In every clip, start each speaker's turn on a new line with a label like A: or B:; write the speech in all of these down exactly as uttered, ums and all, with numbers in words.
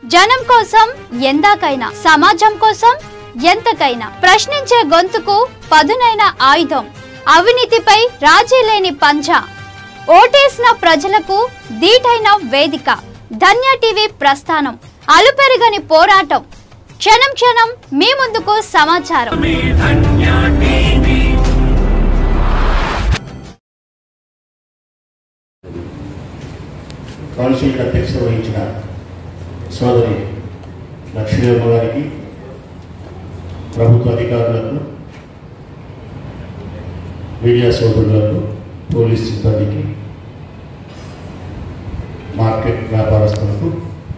A: జనం కోసం ఎందాకైనా, సమాజం కోసం ఎంతకైనా ప్రశ్నించే గొంతుకు పదునైన ఆయుధం, అవినీతిపై రాజీ లేని పంజా, ఓటేసిన ప్రజలకు దీటైన వేదిక. ధన్య టీవీ ప్రస్థానం, అలుపెరగని పోరాటం, క్షణం క్షణం మీ ముందుకు సమాచారం.
B: కౌన్సిల్ అధ్యక్షత వహించిన సోదరి లక్ష్మీదేవి గారికి, ప్రభుత్వ అధికారులకు, మీడియా సోదరులకు, పోలీస్ సిబ్బందికి, మార్కెట్ వ్యాపారస్తులకు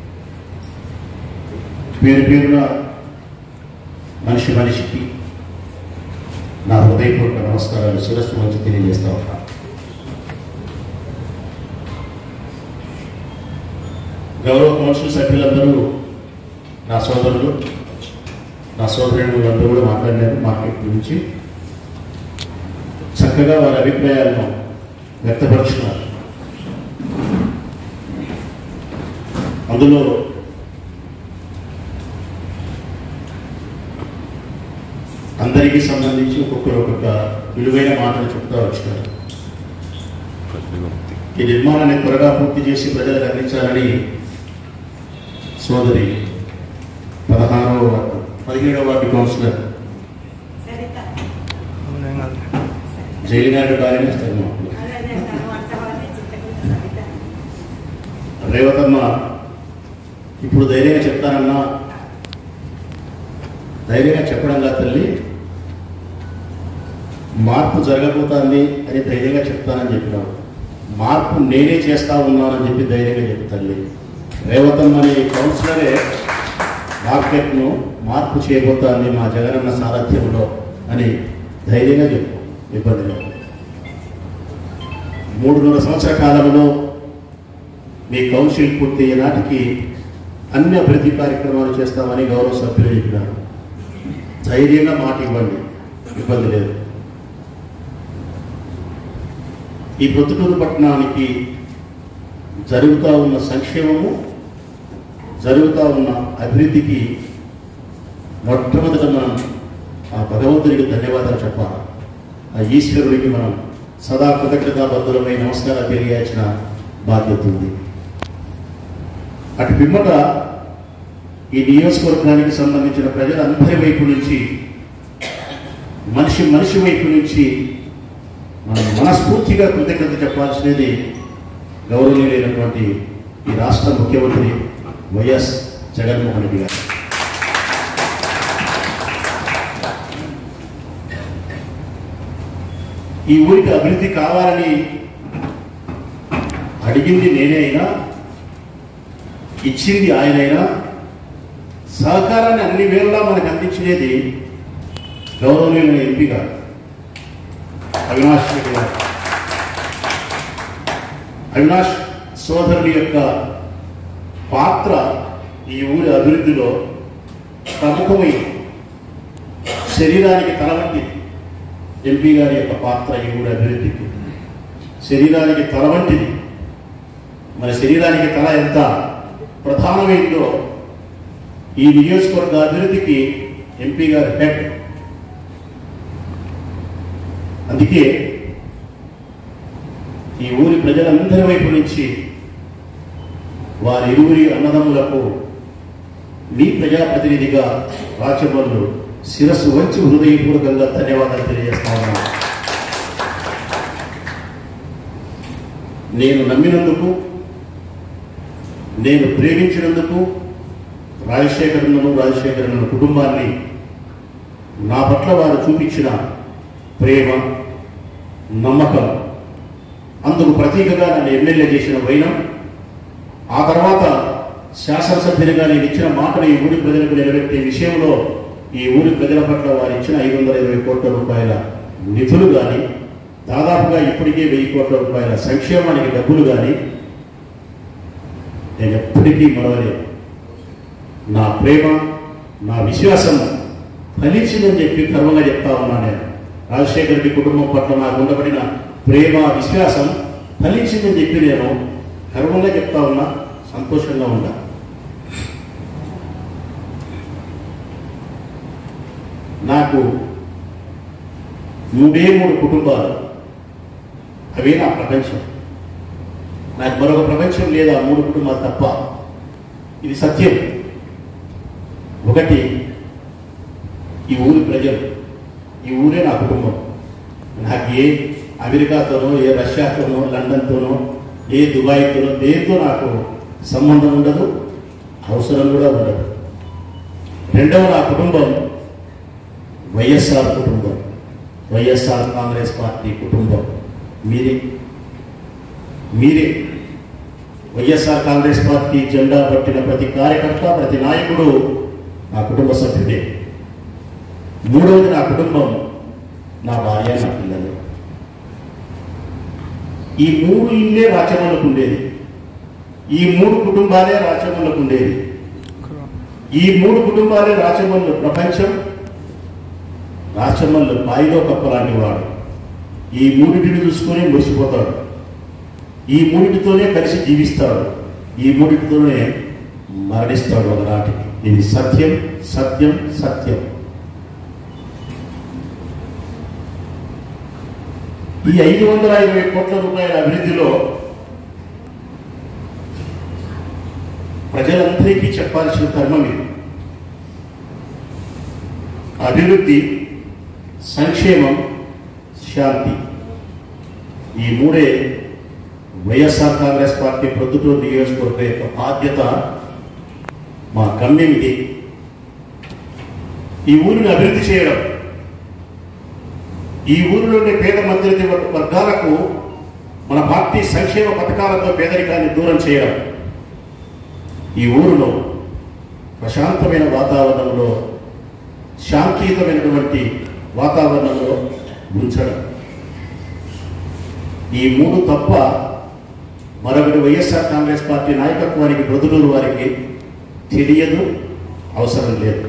B: పేరు పేరున మనిషి మనిషికి నా హృదయపూర్వక నమస్కారాలు శిరస్సు వంచి తెలియజేస్తా ఉన్నాను. గౌరవ కౌన్సిల్ సభ్యులందరూ నా సోదరులు, నా సోదరులందరూ కూడా మాట్లాడినారు. మార్కెట్ గురించి చక్కగా వారి అభిప్రాయాలను వ్యక్తపరుచున్నారు. అందులో అందరికీ సంబంధించి ఒక్కొక్కరు ఒక్కొక్క విలువైన మాటలు చెప్తూ వచ్చినారు. ఈ నిర్మాణాన్ని త్వరగా పూర్తి చేసి ప్రజలకు అందించాలని సోదరి పదహారవ వార్డు పదిహేడవ వార్డు కౌన్సిలర్ జైలినాడు కాలేజ్ రేవతమ్మ ఇప్పుడు ధైర్యంగా చెప్తానన్నా, ధైర్యంగా చెప్పడంగా తల్లి మార్పు జరగబోతుంది అని ధైర్యంగా చెప్తానని చెప్పినాడు. మార్పు నేనే చేస్తా ఉన్నానని చెప్పి ధైర్యంగా చెప్పి తల్లి రేవతమ్మ అనే కౌన్సిలరే మార్కెట్ను మార్పు చేయబోతోంది మా జగనన్న సారథ్యంలో అని ధైర్యంగా చెప్పు. ఇబ్బంది లేదు. మూడున్నర సంవత్సర కాలంలో మీ కౌన్సిల్ పూర్తయ్యే నాటికి అన్ని అభివృద్ధి కార్యక్రమాలు చేస్తామని గౌరవ సభ్యులు చెప్పినారు. ధైర్యంగా మాట ఇవ్వండి, ఇబ్బంది లేదు. ఈ ప్రొద్దుటూరు పట్టణానికి జరుగుతూ ఉన్న సంక్షేమము, జరుగుతూ ఉన్న అభివృద్ధికి మొట్టమొదట మనం ఆ భగవంతునికి ధన్యవాదాలు చెప్పాలి. ఆ ఈశ్వరుడికి మనం సదా కృతజ్ఞతాబద్ధులమై నమస్కారాలు తెలియాల్సిన బాధ్యత ఉంది. అటు పిమ్మట ఈ నియోజకవర్గానికి సంబంధించిన ప్రజలందరి వైపు నుంచి, మనిషి మనిషి వైపు నుంచి మనం మనస్ఫూర్తిగా కృతజ్ఞత చెప్పాల్సినది గౌరవనీయులైనటువంటి ఈ రాష్ట్ర ముఖ్యమంత్రి వైఎస్ జగన్మోహన్ రెడ్డి గారు. ఈ ఊరికి అభివృద్ధి కావాలని అడిగింది నేనే అయినా, ఇచ్చింది ఆయనైనా, సహకారాన్ని అన్ని వేళలా మనకు అందించినది గౌరవనీయులైన ఎంపీ గారు అవినాష్ రెడ్డి గారు. అవినాష్ సోదరుని యొక్క పాత్ర ఈ ఊరి అభివృద్ధిలో ప్రముఖమైంది. శరీరానికి తల వంటిది ఎంపీ గారి యొక్క పాత్ర ఈ ఊరి అభివృద్ధికి. శరీరానికి తల వంటిది. మన శరీరానికి తల ఎంత ప్రధానమైందో ఈ నియోజకవర్గ అభివృద్ధికి ఎంపీ గారి హెడ్. అందుకే ఈ ఊరి ప్రజలందరి వైపు నుంచి వారి ఇరువురి అన్నదమ్ములకు మీ ప్రజాప్రతినిధిగా రాచమల్లు శిరస్సు వంచి హృదయపూర్వకంగా ధన్యవాదాలు తెలియజేస్తా ఉన్నాను. నేను నమ్మినందుకు, నేను ప్రేమించినందుకు రాజశేఖరన్నను రాజశేఖరన్న కుటుంబాన్ని నా పట్ల వారు చూపించిన ప్రేమ, నమ్మకం, అందుకు ప్రతీకగా నన్ను ఎమ్మెల్యే చేసిన వైనం, ఆ తర్వాత శాసనసభ్యునిగా నేను ఇచ్చిన మాటను ఈ ఊరి ప్రజలకు నిలబెట్టే విషయంలో ఈ ఊరి ప్రజల పట్ల వారు ఇచ్చిన ఐదు వందల ఇరవై కోట్ల రూపాయల నిధులు కానీ, దాదాపుగా ఇప్పటికే వెయ్యి కోట్ల రూపాయల సంక్షేమానికి డబ్బులు కానీ నేను ఎప్పటికీ మరవలేదు. నా ప్రేమ, నా విశ్వాసం ఫలించిందని చెప్పి గర్వంగా చెప్తా ఉన్నాను. నేను రాజశేఖర రెడ్డి కుటుంబం పట్ల నాకు ఉండబడిన ప్రేమ, విశ్వాసం ఫలించిందని చెప్పి నేను గర్వంగా చెప్తా ఉన్నా, సంతోషంగా ఉన్నా. నాకు మూడే మూడు కుటుంబాలు, అవే నా ప్రపంచం. నాకు మరొక ప్రపంచం లేదు ఆ మూడు కుటుంబాలు తప్ప. ఇది సత్యం. ఒకటి ఈ ఊరి ప్రజలు, ఈ ఊరే నా కుటుంబం. నాకు ఏ అమెరికాతోనో, ఏ రష్యాతోనో, లండన్తోనో, ఏ దుబాయ్తోనో దేంతో నాకు సంబంధం ఉండదు, అవసరం కూడా ఉండదు. రెండవ నా కుటుంబం వైఎస్ఆర్ కుటుంబం, వైఎస్ఆర్ కాంగ్రెస్ పార్టీ కుటుంబం. మీరే మీరే వైఎస్ఆర్ కాంగ్రెస్ పార్టీ జెండా పట్టిన ప్రతి కార్యకర్త, ప్రతి నాయకుడు నా కుటుంబ సభ్యుడే. మూడవది నా కుటుంబం, నా భార్య, నా పిల్లలు. ఈ మూడు ఇల్లే రాచమల్లకు ఉండేది, ఈ మూడు కుటుంబాలే రాచమల్లకు ఉండేది, ఈ మూడు కుటుంబాలే రాచమల్లు ప్రపంచం. రాచమల్లు బాయిలో కప్పలాంటి వాడు. ఈ మూడింటిని చూసుకొని మురిసిపోతాడు, ఈ మూడింటితోనే కలిసి జీవిస్తాడు, ఈ మూడింటితోనే మరణిస్తాడు ఒకనాటికి. ఇది సత్యం, సత్యం, సత్యం. ఈ ఐదు వందల ఇరవై కోట్ల రూపాయల అభివృద్ధిలో ప్రజలందరికీ చెప్పాల్సిన ధర్మం ఇది. అభివృద్ధి, సంక్షేమం, శాంతి, ఈ మూడే వైఎస్ఆర్ కాంగ్రెస్ పార్టీ ప్రొద్దుటూరు నియోజకవర్గం యొక్క బాధ్యత. మా గమ్యం ఇది. ఈ ఊరిని అభివృద్ధి చేయడం, ఈ ఊరిలోని పేద మధ్యతరగతి వర్గాలకు మన పార్టీ సంక్షేమ పథకాలతో పేదరికాన్ని దూరం చేయడం, ఈ ఊరిలో ప్రశాంతమైన వాతావరణంలో, శాంతియుతమైనటువంటి వాతావరణంలో ఉంచడం. ఈ మూడు తప్ప మరొకటి వైఎస్ఆర్ కాంగ్రెస్ పార్టీ నాయకత్వానికి, ప్రొద్దుటూరు వారికి తెలియదు, అవసరం లేదు.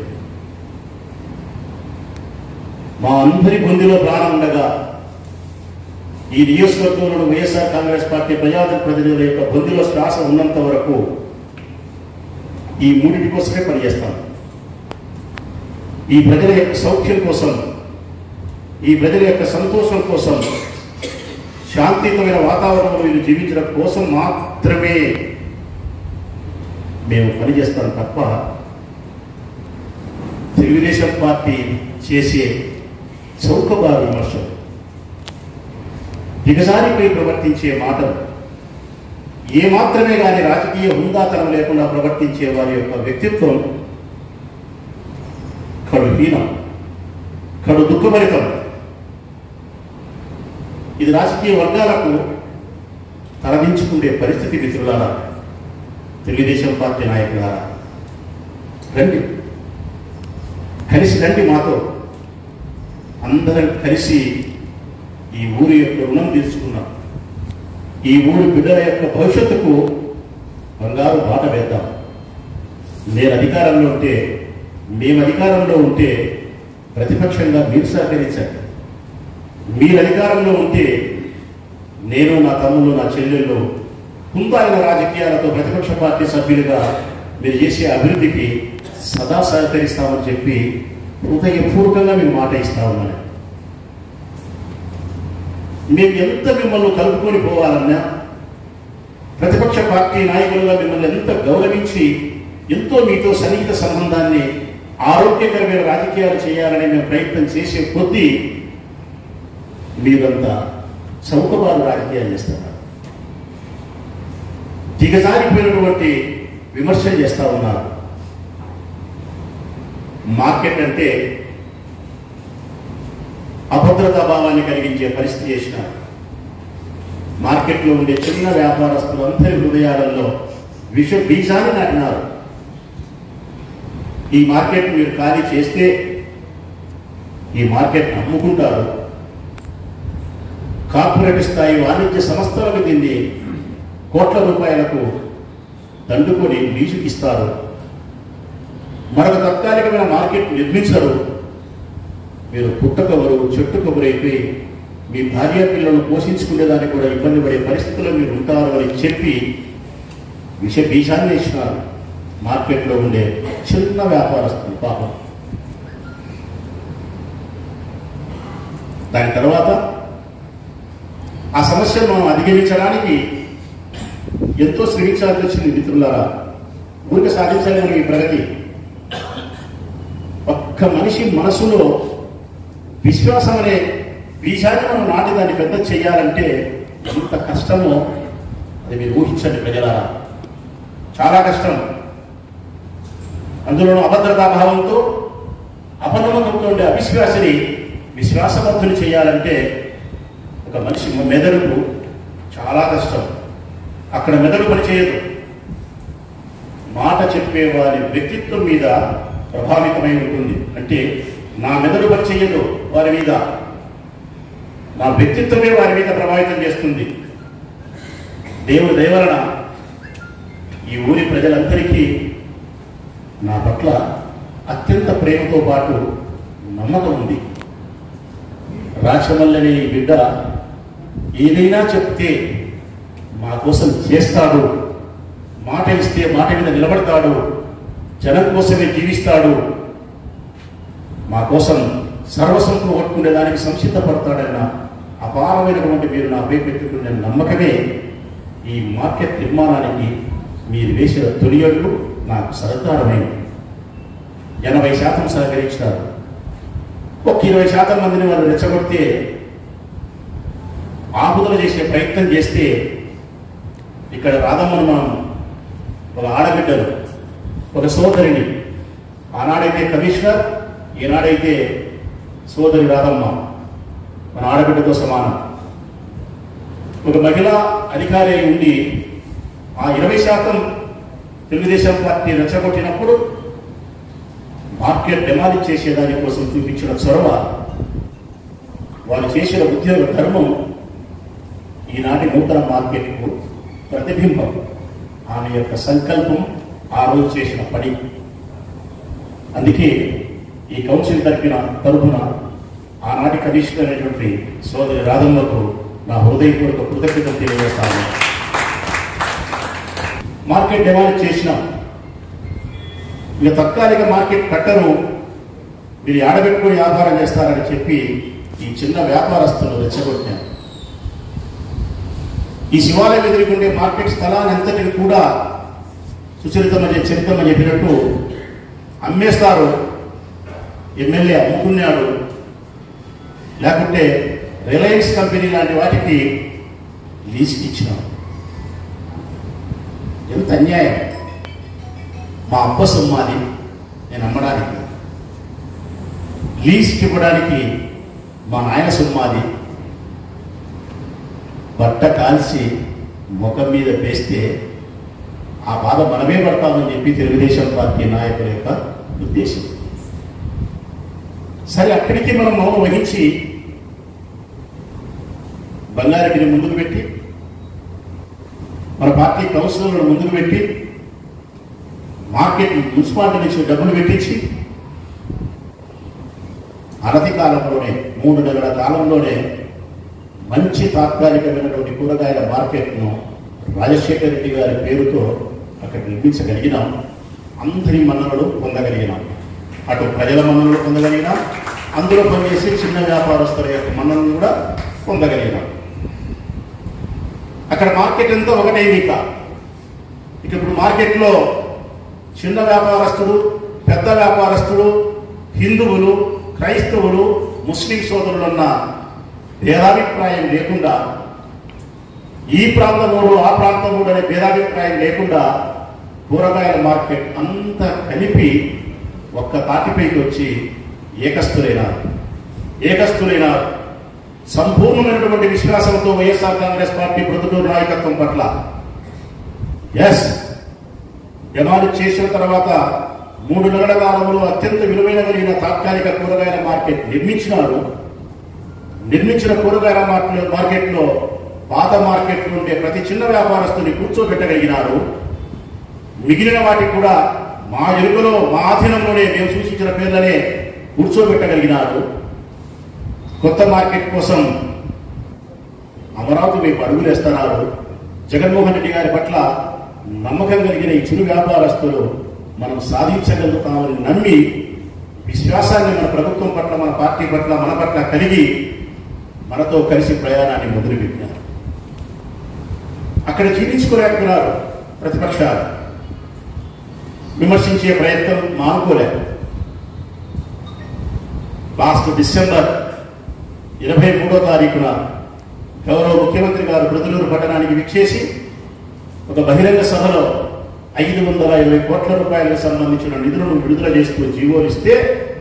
B: మా అందరి గొంతులో ప్రాణం ఉండగా ఈ నియోజకవర్గంలో వైఎస్ఆర్ కాంగ్రెస్ పార్టీ ప్రజాప్రతినిధుల యొక్క గొంతులో శ్వాస ఉన్నంత వరకు ఈ మూడింటి కోసమే పనిచేస్తాం. ఈ ప్రజల యొక్క సౌఖ్యం కోసం, ఈ ప్రజల యొక్క సంతోషం కోసం, శాంతియుతమైన వాతావరణంలో వీళ్ళు జీవించడం కోసం మాత్రమే మేము పనిచేస్తాం తప్ప తెలుగుదేశం పార్టీ చేసే చౌకబారు విమర్శలు, దిగజారిపై ప్రవర్తించే మాటలు, ఏ మాత్రమే కానీ రాజకీయ హుందాతనం లేకుండా ప్రవర్తించే వారి యొక్క వ్యక్తిత్వం కడుహీనం, కడు దుఃఖభరితం. ఇది రాజకీయ వర్గాలకు తరలించుకునే పరిస్థితి. మిత్రులారా, తెలుగుదేశం పార్టీ నాయకులారా, రండి, కలిసి రండి, మాతో అందరం కలిసి ఈ ఊరి యొక్క రుణం తీర్చుకున్నాం. ఈ ఊరి బిడ్డల యొక్క భవిష్యత్తుకు బంగారు బాట వేద్దాం. నేను అధికారంలో ఉంటే, మేము అధికారంలో ఉంటే ప్రతిపక్షంగా మీరు సహకరించండి. మీరు అధికారంలో ఉంటే నేను, నా తమ్ముళ్ళు, నా చెల్లెళ్ళు కుందాయిన రాజకీయాలతో ప్రతిపక్ష పార్టీ సభ్యులుగా మీరు చేసే అభివృద్ధికి సదా సహకరిస్తామని చెప్పి హృదయపూర్వకంగా మేము మాట ఇస్తా ఉన్నాను. మేము ఎంత మిమ్మల్ని కలుపుకొని పోవాలన్నా, ప్రతిపక్ష పార్టీ నాయకులుగా మిమ్మల్ని ఎంత గౌరవించి ఎంతో మీతో సన్నిహిత సంబంధాన్ని, ఆరోగ్యకరమైన రాజకీయాలు చేయాలని మేము ప్రయత్నం చేసే కొద్దీ మీరంతా చౌకబారు రాజకీయాలు చేస్తున్నారు, దిగజారిపోయినటువంటి విమర్శలు చేస్తూ ఉన్నారు. మార్కెట్ అంటే అభద్రతా భావాన్ని కలిగించే పరిస్థితి చేసినారు. మార్కెట్లో ఉండే చిన్న వ్యాపారస్తులందరి హృదయాలలో విష బీజాన్ని నాటినారు. ఈ మార్కెట్ మీరు ఖాళీ చేస్తే ఈ మార్కెట్ అమ్ముకుంటారు, కార్పొరేట్ స్థాయి వాణిజ్య సంస్థలకు దీన్ని కోట్ల రూపాయలకు దండుకొని లీజుకి ఇస్తారు. మరొక తాత్కాలికమైన మార్కెట్ నిర్మించరు. మీరు పుట్టకవరు, చెట్టు కబురైపోయి మీ భార్య పిల్లలను పోషించుకునేదానికి కూడా ఇబ్బంది పడే పరిస్థితుల్లో మీరు ఉంటారు అని చెప్పి విష బీజాన్ని ఇచ్చినారు మార్కెట్లో ఉండే చిన్న వ్యాపారస్తులు. పాపం దాని తర్వాత ఆ సమస్యను మనం అధిగమించడానికి ఎంతో శ్రమించాల్సి వచ్చింది మిత్రులారా. ఊరికి సాధించలేని ఈ ప్రగతి ఒక్క మనిషి మనసులో విశ్వాసం అనే బీజాన్ని మనం నాటి దాన్ని పెద్ద చేయాలంటే ఎంత కష్టమో అది మీరు ఊహించండి ప్రజలారా. చాలా కష్టం. అందులో అభద్రతాభావంతో అపనమ్మకంతో ఉండే అవిశ్వాసిని విశ్వాసవంతులు చేయాలంటే ఒక మనిషి మెదడుకు చాలా కష్టం. అక్కడ మెదడు పనిచేయదు, మాట చెప్పే వారి వ్యక్తిత్వం మీద ప్రభావితమై ఉంటుంది. అంటే నా మెదడు పనిచేయదు వారి మీద, నా వ్యక్తిత్వమే వారి మీద ప్రభావితం చేస్తుంది. దేవుడి దయ వలన ఈ ఊరి ప్రజలందరికీ నా పట్ల అత్యంత ప్రేమతో పాటు నమ్మకం ఉంది. రాచమల్లని బిడ్డ ఏదైనా చెప్తే మా కోసం చేస్తాడు, మాట ఇస్తే మాట మీద నిలబడతాడు, జనం కోసమే జీవిస్తాడు, మా కోసం సర్వస్వం కొట్టుకునే దానికి సంసిద్ధపడతాడన్న అపారమైనటువంటి మీరు నాపై పెట్టుకునే నమ్మకమే ఈ మార్కెట్ నిర్మాణానికి మీరు వేసిన తొలి అడుగు నాకు సహకారమైంది. ఎనభై శాతం సహకరించారు. ఒక ఇరవై శాతం మందిని వాళ్ళు రెచ్చగొడితే ఆపుదల చేసే ప్రయత్నం చేస్తే ఇక్కడ రాధమ్మను మనం ఒక ఆడబిడ్డలు, ఒక సోదరిని, ఆనాడైతే కమిషనర్, ఈనాడైతే సోదరి రాధమ్మ మన ఆడబిడ్డతో సమానం. ఒక మహిళా అధికారి ఉండి ఆ ఇరవై శాతం తెలుగుదేశం పార్టీ రెచ్చగొట్టినప్పుడు మార్కెట్ డెమాలిష్ చేసేదాని కోసం చూపించిన చొరవ, వారు చేసిన ఉద్యోగ ధర్మం ఈనాటి నూతన మార్కెట్కు ప్రతిబింబం. ఆమె యొక్క సంకల్పం, ఆ రోజు చేసిన పని. అందుకే ఈ కౌన్సిల్ తరపున తరపున ఆనాటి కమిషనర్ అనేటువంటి సోదరి రాధమ్మకు నా హృదయపూర్వక కృతజ్ఞతలు తెలియజేస్తాను. మార్కెట్ డెమాలిష్ చేసినాం. ఇక తత్కాలిక మార్కెట్ కట్టను మీరు ఆడబెట్టుకుని వ్యాపారం చేస్తారని చెప్పి ఈ చిన్న వ్యాపారస్తులు రెచ్చగొట్టారు. ఈ శివాలయం ఎదుర్కొండే మార్కెట్ స్థలాన్ని అంతటిని కూడా సుచరితమని చరితమని చెప్పినట్టు అమ్మేస్తారు. ఎమ్మెల్యే అమ్ముకున్నాడు, లేకుంటే రిలయన్స్ కంపెనీ లాంటి వాటికి లీజుకి ఇచ్చినాడు. ఎంత అన్యాయం! మా అప్ప సొమ్మాది నేను అమ్మడానికి, లీజుకి ఇవ్వడానికి మా నాయన సొమ్మాది. బట్ట కాల్చి ముఖం మీద వేస్తే ఆ బాధ మనమే పడతామని చెప్పి తెలుగుదేశం పార్టీ నాయకుల యొక్క ఉద్దేశం. సరే, అక్కడికి మనం మౌనం వహించి బంగారెడ్డిని ముందుకు పెట్టి, మన పార్టీ కౌన్సిలర్లను ముందుకు పెట్టి, మార్కెట్ మున్సిపాలిటీ నుంచి డబ్బులు పెట్టించి అనతి కాలంలోనే, మూడు నెలల కాలంలోనే మంచి తాత్కాలికమైనటువంటి కూరగాయల మార్కెట్ను రాజశేఖర రెడ్డి గారి పేరుతో అక్కడ నిర్మించగలిగినాం. అందరి మన్ననలు పొందగలిగినాం. అటు ప్రజల మన్ననలు పొందగలిగినాం, అందులో పనిచేసే చిన్న వ్యాపారస్తుల యొక్క మన్ననలు కూడా పొందగలిగినాం. అక్కడ మార్కెట్ ఎంతో ఒకటైంది. ఇక ఇక ఇప్పుడు మార్కెట్లో చిన్న వ్యాపారస్తులు, పెద్ద వ్యాపారస్తులు, హిందువులు, క్రైస్తవులు, ముస్లిం సోదరులున్న భేదాభిప్రాయం లేకుండా, ఈ ప్రాంతముడు ఆ ప్రాంతముడు అనే భేదాభిప్రాయం లేకుండా కూరగాయల మార్కెట్ అంతా కలిపి ఒక్క తాటిపైకి వచ్చి ఏకస్తులైనారు. ఏకస్తులైనారు సంపూర్ణమైనటువంటి విశ్వాసంతో వైఎస్ఆర్ కాంగ్రెస్ పార్టీ ప్రొద్దుటూరు నాయకత్వం పట్ల. ఎస్, డెమాలిష్ చేసిన తర్వాత మూడు నెలల కాలంలో అత్యంత విలువైన కలిగిన తాత్కాలిక కూరగాయల మార్కెట్ నిర్మించినారు. నిర్మించిన కూరగాయల మార్కెట్ మార్కెట్లో పాత మార్కెట్ ఉండే ప్రతి చిన్న వ్యాపారస్తుని కూర్చోబెట్టగలిగినారు. మిగిలిన వాటికి కూడా మా ఎరుకలో, మా ఆధీనంలోనే మేము సూచించిన పేర్లనే కూర్చోబెట్టగలిగినారు. కొత్త మార్కెట్ కోసం అమరావతి వైపు అడుగులేస్తున్నారు. జగన్మోహన్ రెడ్డి గారి పట్ల నమ్మకం కలిగిన ఈ చిరు వ్యాపారస్తులు మనం సాధించగలుగుతామని నమ్మి, విశ్వాసాన్ని మన ప్రభుత్వం పట్ల, మన పార్టీ పట్ల, మన పట్ల కలిగి మనతో కలిసి ప్రయాణాన్ని మొదలుపెట్టినారు. అక్కడ జీవించుకోలేకున్నారు ప్రతిపక్షాలు, విమర్శించే ప్రయత్నం మానుకోలేదు. లాస్ట్ డిసెంబర్ ఇరవై మూడో తారీఖున గౌరవ ముఖ్యమంత్రి గారు ప్రొద్దుటూరు పట్టణానికి విచ్చేసి ఒక బహిరంగ సభలో ఐదు వందల ఇరవై కోట్ల రూపాయలకు సంబంధించిన నిధులను విడుదల చేస్తూ జీవోలు ఇస్తే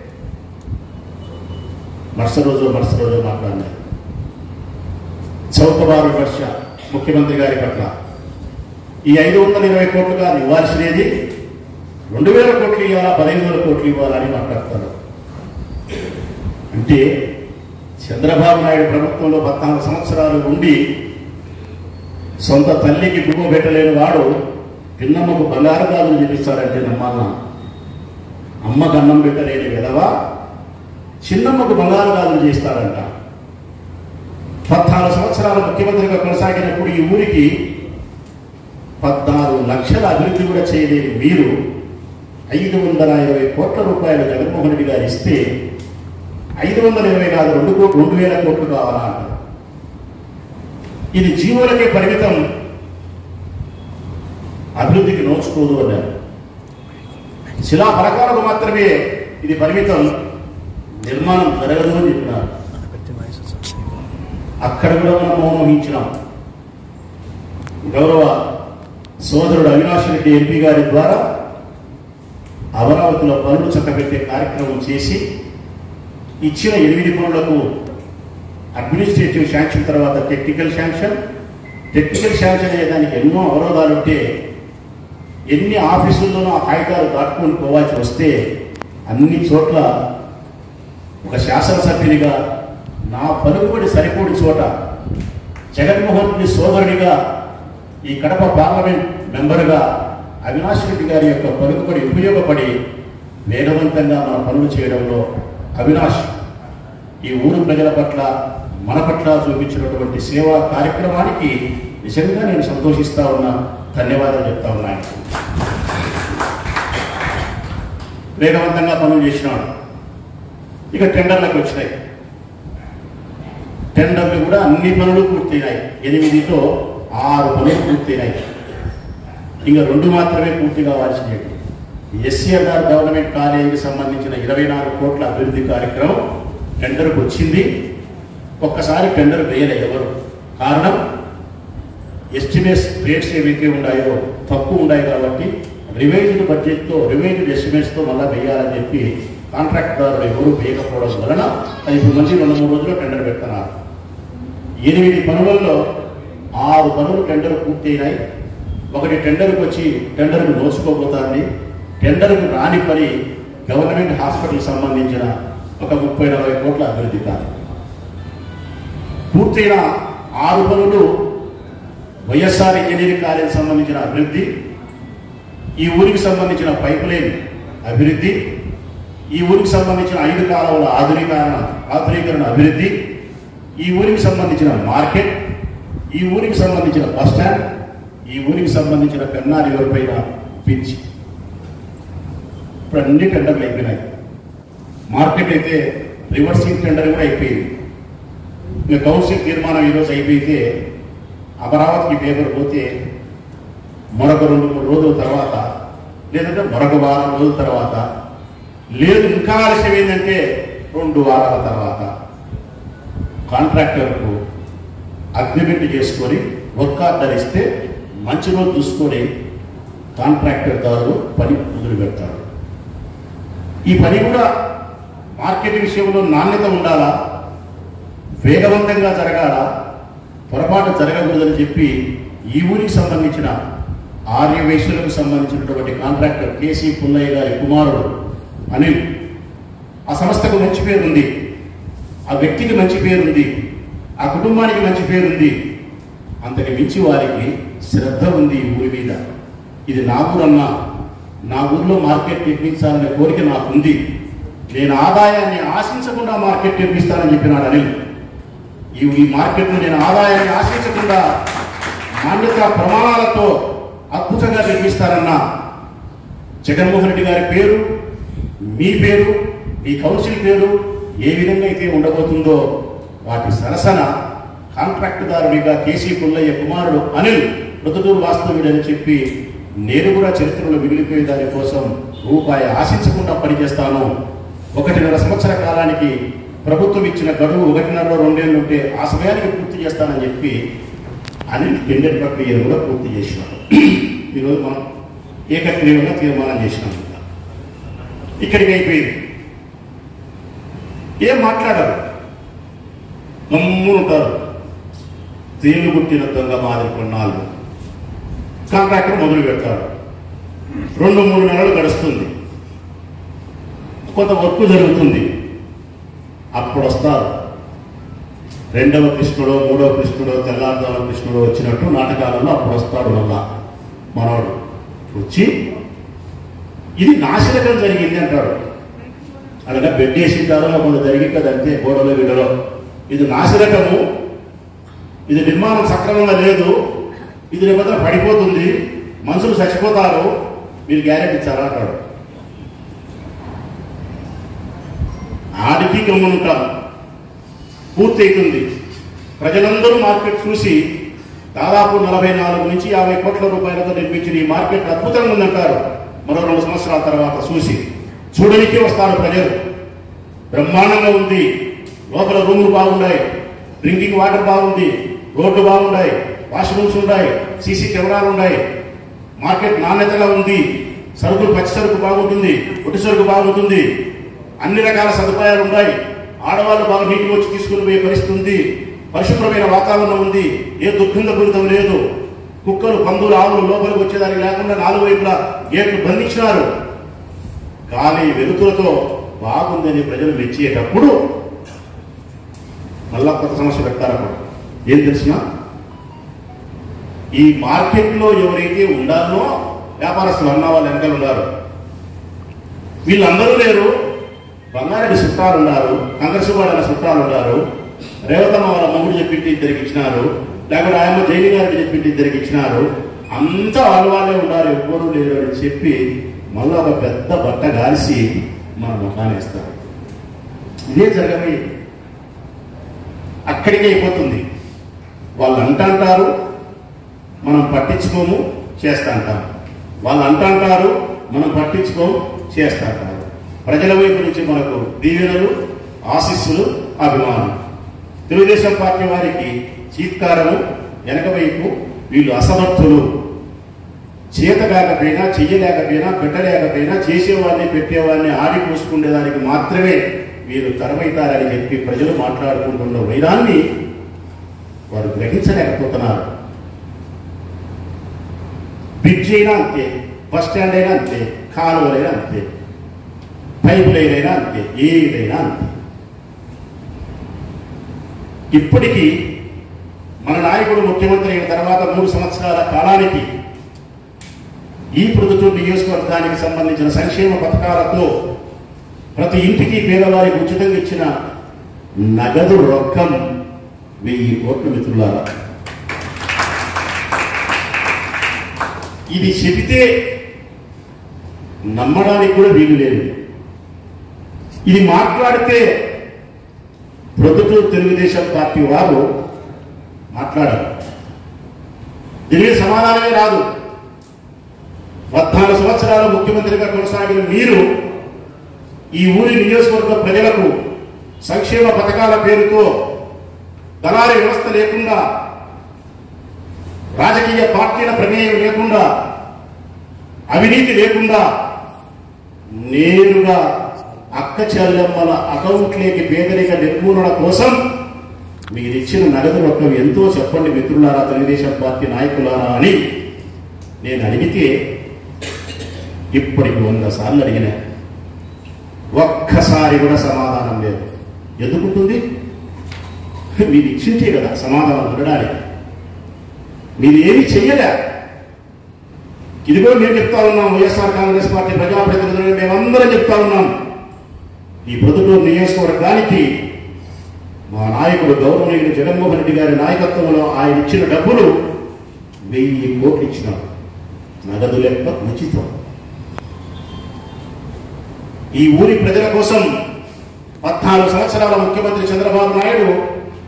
B: మరుసటి రోజు మరుసటి రోజు మాట్లాడినారు. చౌకబారు విమర్శ ముఖ్యమంత్రి గారి పట్ల. ఈ ఐదు వందల ఇరవై కోట్లు గారు ఇవ్వాల్సినది రెండు వేల కోట్లు ఇవ్వాలా, పదహైదు వేల కోట్లు ఇవ్వాలని మాట్లాడతారు. అంటే చంద్రబాబు నాయుడు ప్రభుత్వంలో పద్నాలుగు సంవత్సరాలు ఉండి సొంత తల్లికి గుమ్మ పెట్టలేని వాడు పిన్నమ్మకు బంగారు గాజులు చూపిస్తాడంటే నమ్మాలన్నా? అమ్మకు అన్నం పెట్టలేని విధవా చిన్నమ్మకు బంగారు గాజులు చేస్తాడంట. పద్నాలుగు సంవత్సరాలు ముఖ్యమంత్రిగా కొనసాగినప్పుడు ఈ ఊరికి పద్నాలుగు లక్షల అభివృద్ధి కూడా చేయలేని మీరు ఐదు వందల ఇరవై కోట్ల రూపాయలు జగన్మోహన్ రెడ్డి గారు ఇస్తే ఐదు వందల ఇరవై కాదు రెండు కోట్లు రెండు వేల కోట్లు కావాలా అంటారు. ఇది జీవోలకే పరిమితం, అభివృద్ధికి నోచుకోదు అన్నారు. శిలా పరకాలకు మాత్రమే ఇది పరిమితం, నిర్మాణం జరగదు అని చెప్పినారు. అక్కడ కూడా మనం మౌనం వహించినాం. గౌరవ సోదరుడు అవినాష్ రెడ్డి ఎంపీ గారి ద్వారా అమరావతిలో పనులు చక్కబెట్టే కార్యక్రమం చేసి ఇచ్చిన ఎనిమిది పనులకు అడ్మినిస్ట్రేటివ్ శాంక్షన్ తర్వాత టెక్నికల్ శాంక్షన్, టెక్నికల్ శాంక్షన్ అయ్యే దానికి ఎన్నో అవరోధాలు ఉంటే ఎన్ని ఆఫీసుల్లోనూ ఆ కాగితాలు దాటుకొని పోవాల్సి వస్తే అన్ని చోట్ల ఒక శాసనసభ్యునిగా నా పలుకుబడి సరిపోని చోట జగన్మోహన్ రెడ్డి సోదరుడిగా ఈ కడప పార్లమెంట్ మెంబర్గా అవినాష్ రెడ్డి గారి యొక్క పలుకుబడి ఉపయోగపడి వేగవంతంగా మన పనులు చేయడంలో అవినాష్ ఈ ఊరు ప్రజల పట్ల మన పట్ల చూపించినటువంటి సేవా కార్యక్రమానికి నిజంగా నేను సంతోషిస్తా ఉన్నా, ధన్యవాదాలు చెప్తా ఉన్నాను. వేగవంతంగా పనులు చేసినాడు. ఇక టెండర్లకు వచ్చినాయి. టెండర్లు కూడా అన్ని పనులు పూర్తయినాయి. ఎనిమిదితో ఆరు పనులు పూర్తయినాయి. ఇంకా రెండు మాత్రమే పూర్తి కావాల్సినవి. ఎస్సీఆర్ గవర్నమెంట్ కాలేజీకి సంబంధించిన ఇరవై నాలుగు కోట్ల అభివృద్ధి కార్యక్రమం టెండర్కు వచ్చింది. ఒక్కసారి టెండర్ వేయలేదు ఎవరు. కారణం ఎస్టిమేట్స్ రేట్స్ ఏవైతే ఉన్నాయో తక్కువ ఉన్నాయి కాబట్టి రివైజ్డ్ బడ్జెట్తో రివైజ్డ్ ఎస్టిమేట్స్తో మళ్ళీ వేయాలని చెప్పి కాంట్రాక్టర్లు ఎవరు వేయకపోవడం వలన అది ఇప్పుడు మంచి రెండు మూడు రోజుల్లో టెండర్ పెడుతున్నారు. ఎనిమిది పనులలో ఆరు పనులు టెండర్ పూర్తయినాయి. ఒకటి టెండర్కి వచ్చి టెండర్కు నోచుకోబోతాంది. టెండర్కు రాని పని గవర్నమెంట్ హాస్పిటల్కి సంబంధించిన ఒక ముప్పై నలభై కోట్ల అభివృద్ధి కాదు. పూర్తయిన ఆరు పనులు వైఎస్ఆర్ ఇంజనీరింగ్ కాలేజీకి సంబంధించిన అభివృద్ధి, ఈ ఊరికి సంబంధించిన పైప్ లైన్ అభివృద్ధి, ఈ ఊరికి సంబంధించిన ఐదు కాలువల ఆధునీకరణ ఆధునీకరణ అభివృద్ధి, ఈ ఊరికి సంబంధించిన మార్కెట్, ఈ ఊరికి సంబంధించిన బస్ స్టాండ్, ఈ ఊరికి సంబంధించిన పెన్నా రివర్ పైన పిచ్. ఇప్పుడు అన్ని టెండర్లు అయిపోయినాయి. మార్కెట్ అయితే రివర్సింగ్ టెండర్ కూడా అయిపోయింది. ఇంకా కౌన్సిల్ తీర్మానం ఈరోజు అయిపోయితే అమరావతికి పేపర్ పోతే మరొక రెండు మూడు రోజుల తర్వాత, లేదంటే మరొక వారం రోజుల తర్వాత, లేదు ఇంకా ఆలస్యం ఏంటంటే రెండు వారాల తర్వాత కాంట్రాక్టర్కు అగ్రిమెంట్ చేసుకొని వర్క్ ఆర్డర్ ఇస్తే మంచి రోజు చూసుకొని కాంట్రాక్టర్ దారు పని మొదలు పెడతారు. ఈ పని కూడా మార్కెట్ విషయంలో నాణ్యత ఉండాలా, వేగవంతంగా జరగాల, పొరపాటు జరగకూడదని చెప్పి ఈ ఊరికి సంబంధించిన ఆర్యవైశ్యులకు సంబంధించినటువంటి కాంట్రాక్టర్ కేసీ పుల్లయ్య గారి కుమారుడు అనిల్, ఆ సంస్థకు మంచి పేరుంది, ఆ వ్యక్తికి మంచి పేరుంది, ఆ కుటుంబానికి మంచి పేరుంది, అంతటి మించి వారికి శ్రద్ధ ఉంది ఈ ఊరి మీద. ఇది నా ఊరన్నా, నా ఊరిలో మార్కెట్ నిర్మించాలనే కోరిక నాకుంది, నేను ఆదాయాన్ని ఆశించకుండా మార్కెట్ నిర్మిస్తానని చెప్పినాడు అనిల్. ఈ ఈ మార్కెట్లో నేను ఆదాయాన్ని ఆశించకుండా నాణ్యత ప్రమాణాలతో అద్భుతంగా నిర్మిస్తారన్న జగన్మోహన్ రెడ్డి గారి పేరు, మీ పేరు, మీ కౌన్సిల్ పేరు ఏ విధంగా అయితే ఉండబోతుందో వాటి సరసన కాంట్రాక్టుదారుడిగా కేసీ పుల్లయ్య కుమారుడు అనిల్ మృతటూరు వాస్తవ్యుడని చెప్పి నేను కూడా చరిత్రలో మిగిలిపోయే దానికోసం రూపాయి ఆశించకుండా పనిచేస్తాను. ఒకటిన్నర సంవత్సర కాలానికి ప్రభుత్వం ఇచ్చిన గడువు ఒకటిన్నర రెండేళ్ళు ఉంటే ఆ సమయానికి పూర్తి చేస్తానని చెప్పి అనిల్ టెండర్ ప్రక్రియను కూడా పూర్తి చేసినాడు. ఈరోజు మనం ఏకగ్రీవంగా తీర్మానం చేసినాం. ఇక్కడికి అయిపోయింది. ఏం మాట్లాడరు, గమ్మునుంటారు. తేలు గుట్టిన దొంగ మాదిరి కొన్నాళ్ళు కాంట్రాక్టర్ మొదలు పెడతాడు. రెండు మూడు నెలలు గడుస్తుంది, కొంత వర్క్ జరుగుతుంది. అప్పుడు వస్తారు రెండవ కృష్ణుడో మూడవ కృష్ణుడో తెల్లారుదామ కృష్ణుడో వచ్చినట్టు నాటకాలలో అప్పుడు వస్తాడు. మళ్ళా మనవాడు వచ్చి ఇది నాశనకం జరిగింది అంటాడు. అలాగే బెడ్ వేసింటారో కొంత జరిగింది కదా, అంతే గోడలో వీడలో. ఇది నాశనకము, ఇది నిర్మాణం సక్రమంగా లేదు, ఇది రేపొద్దున పడిపోతుంది, మనుషులు చచ్చిపోతారు, మీరు గ్యారెంటీ ఇచ్చారా అంటాడు. ఆడికి గమ్మునుంటాం. పూర్తి అవుతుంది. ప్రజలందరూ మార్కెట్ చూసి దాదాపు నలభై నాలుగు నుంచి యాభై కోట్ల రూపాయలతో నిర్మించిన ఈ మార్కెట్ అద్భుతంగా ఉందంటారు. మరో రెండు సంవత్సరాల తర్వాత చూసి చూడడానికి వస్తారు ప్రజలు. బ్రహ్మాండంగా ఉంది, లోపల రూములు బాగున్నాయి, డ్రింకింగ్ వాటర్ బాగుంది, రోడ్లు బాగున్నాయి, వాష్రూమ్స్ ఉన్నాయి, సీసీ కెమెరాలు ఉన్నాయి, మార్కెట్ నాణ్యతగా ఉంది, సరుకులు పచ్చి సరుకు బాగుంటుంది, పొట్టి సరుకు బాగుంటుంది, అన్ని రకాల సదుపాయాలు ఉన్నాయి, ఆడవాళ్ళు బాగా నీటికి వచ్చి తీసుకుని పోయే పరిస్థితి ఉంది, పరిశుభ్రమైన వాతావరణం ఉంది, ఏ దుర్గంధపూరితం లేదు, కుక్కలు పందులు ఆవులు లోపలికి వచ్చేదానికి లేకుండా నాలుగు వైపులా గేట్లు బంధించినారు. గాలి వెలుతులతో బాగుందని ప్రజలు మెచ్చేటప్పుడు మళ్ళా కొత్త సమస్య పెడతారు. ఏం తెలిసిన ఈ మార్కెట్లో ఎవరైతే ఉండాలో వ్యాపారస్తులు అన్న వాళ్ళు వెనకాల ఉన్నారు, వీళ్ళందరూ లేరు. బంగారెడ్డి చుట్టాలు ఉన్నారు, కంకరసుబాడు అన్న చుట్టాలు ఉన్నారు, రేవతమ్మ వాళ్ళ మొగుడు చెప్పింటి ఇద్దరికి ఇచ్చినారు, లేకపోతే ఆయమ్మ జైలు గారికి చెప్పింటి ఇద్దరికి ఇచ్చినారు, అంతా వాళ్ళు వాళ్ళే ఉన్నారు, ఎవ్వరూ లేరు అని చెప్పి మళ్ళీ ఒక పెద్ద బట్ట గాల్సి మన ముఖాన్ని వేస్తారు. ఇదే జరగబోయి అక్కడికే అయిపోతుంది. వాళ్ళు అంటారు, మనం పట్టించుకోము చేస్తా అంటారు, వాళ్ళు అంటారు, మనం పట్టించుకోము చేస్తా అంటారు. ప్రజల వైపు నుంచి మనకు దీవెనలు, ఆశీస్సులు, అభిమానం. తెలుగుదేశం పార్టీ వారికి చీత్కారము, వెనక వైపు వీళ్ళు అసమర్థులు, చేత కాకపోయినా చెయ్యలేకపోయినా పెట్టలేకపోయినా చేసేవాడిని పెట్టేవాడిని ఆడి పూసుకునేదానికి మాత్రమే వీరు తరమవుతారని చెప్పి ప్రజలు మాట్లాడుకుంటున్న వైరాన్ని వారు గ్రహించలేకపోతున్నారు. బ్రిడ్జ్ అయినా అంతే, బస్ స్టాండ్ అయినా అంతే, కాలువలైనా అంతే, పైపు లైన్ అయినా అంతే, ఏదైనా అంతే. ఇప్పటికీ మన నాయకుడు ముఖ్యమంత్రి అయిన తర్వాత మూడు సంవత్సరాల కాలానికి ఈ ప్రొద్దుటూరు నియోజకవర్గానికి సంబంధించిన సంక్షేమ పథకాలతో ప్రతి ఇంటికి పేదవారికి ఉచితంగా ఇచ్చిన నగదు రొక్కం వెయ్యి కోట్ల మిత్రులారా. ఇది చెబితే నమ్మడానికి కూడా వీలు లేదు. ఇది మాట్లాడితే ప్రొద్దుటూరు తెలుగుదేశం పార్టీ వారు మాట్లాడారు, దీనికి సమాధానమే రాదు. పద్నాలుగు సంవత్సరాలు ముఖ్యమంత్రిగా కొనసాగిన మీరు ఈ ఊరి నియోజకవర్గ ప్రజలకు సంక్షేమ పథకాల పేరుతో దళారీ వ్యవస్థ లేకుండా, రాజకీయ పార్టీల ప్రమేయం లేకుండా, అవినీతి లేకుండా నేరుగా అక్క చెల్లెమ్మల అకౌంట్లోకి పేదరిక నిర్మూలన కోసం మీరు ఇచ్చిన నగదు రొక్కం ఎంతో చెప్పండి మిత్రులారా, తెలుగుదేశం పార్టీ నాయకులారా అని నేను అడిగితే ఇప్పటికి వంద సార్లు అడిగినా ఒక్కసారి కూడా సమాధానం లేదు. ఎందుకుంటుంది? మీరు ఇచ్చింటే కదా సమాధానం ఉండడానికి. మీరు ఏమి చెయ్యలే. ఇది కూడా మేము చెప్తా ఉన్నాం, వైఎస్ఆర్ కాంగ్రెస్ పార్టీ ప్రజాప్రతినిధులు మేమందరం చెప్తా ఉన్నాం. ఈ ప్రొద్దుటూరు నియోజకవర్గానికి మా నాయకుడు గౌరవనీయుడు జగన్మోహన్ రెడ్డి గారి నాయకత్వంలో ఆయన ఇచ్చిన డబ్బులు వెయ్యి కోట్లు ఇచ్చినారు, నగదు లెక్క ఉచితం. ఈ ఊరి ప్రజల కోసం పద్నాలుగు సంవత్సరాల ముఖ్యమంత్రి చంద్రబాబు నాయుడు